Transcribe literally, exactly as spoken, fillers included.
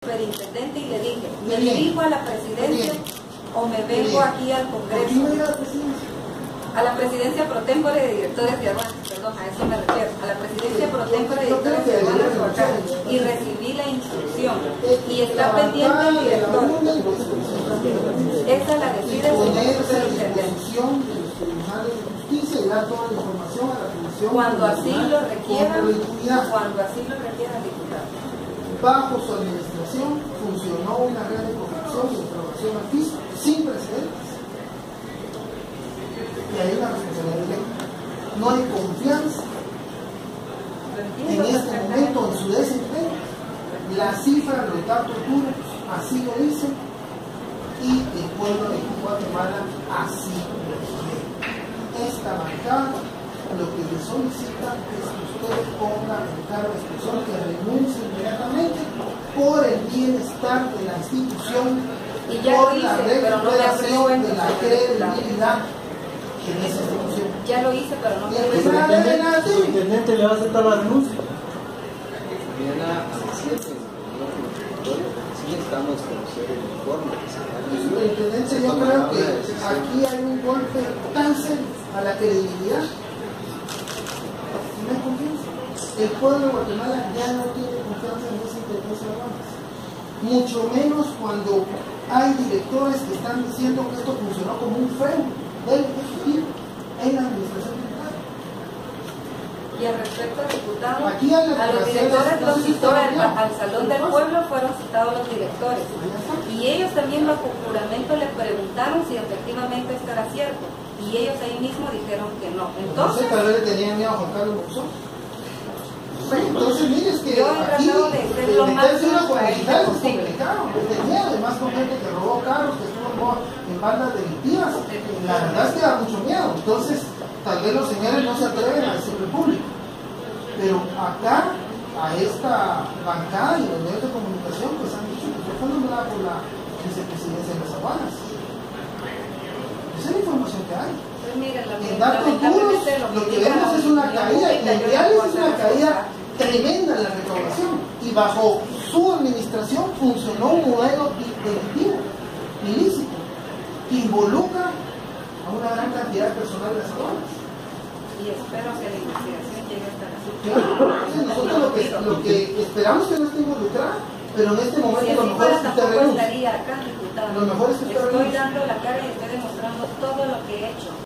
superintendente y le dije, ¿me dirijo a la presidencia o me vengo aquí al Congreso? A la presidencia pro tempore de directores de aduanas, perdón, a eso me refiero, a la presidencia pro tempore de directores de aduanas o acá, y recibí la instrucción, y está pendiente el director. Esa la decide el señor superintendente. Cuando así lo requiera, cuando así lo requiera el diputado. Bajo su administración funcionó una red de corrupción y defraudación al fisco sin precedentes. Y hay una responsabilidad directa. No hay confianza en este momento en su desempeño. Las cifras de los datos duros así lo dicen y el pueblo de Guatemala así lo quiere. Esta bancada lo que le solicita es que usted ponga en cargo de expresión que renuncie inmediatamente por el bienestar de la institución y ya por lo hice, la recuperación de la credibilidad en esa institución. Ya lo hice, pero no me el superintendente le va a aceptar la renuncia. Sí, estamos conocer el informe. Superintendente, yo creo que aquí hay un golpe tan serio a la credibilidad. No hay confianza. El pueblo de Guatemala ya no tiene confianza en esa intendencia de aduanas. Mucho menos cuando hay directores que están diciendo que esto funcionó como un freno del Ejecutivo en la administración tributaria. Y al respecto al diputado, Aquí a, a los directores los citó al, al Salón del Pueblo, fueron citados los directores. Y ellos también bajo juramento le preguntaron si efectivamente esto era cierto. Y ellos ahí mismo dijeron que no. Entonces, tal vez le tenían miedo a Juan Carlos Monzón. Bueno, entonces mire, es que yo he aquí tratado de ser lo más publicidad es complicado. Tenía además con gente que robó carros, que estuvo en bandas delictivas. La verdad es que da mucho miedo. Entonces, tal vez los señores no se atreven a decirlo en público. Pero acá, a esta bancada y los medios de comunicación, pues han dicho que fue nombrada por la vicepresidencia de las aduanas. Esa es la información que hay. Pues mira, en datos duros, lo que vemos es una caída, y en reales es una caída tremenda en la recaudación. Y bajo su administración funcionó un modelo delictivo, ilícito, que involucra a una gran cantidad de personal de las aduanas. Y espero que la investigación llegue hasta la Claro, nosotros lo que, lo que esperamos que no esté involucrada, pero en este momento si lo mejor es que usted renuncie. estaría acá, diputado. Lo mejor es que usted Estoy renuncie. dando la cara y estoy demostrando todo lo que he hecho.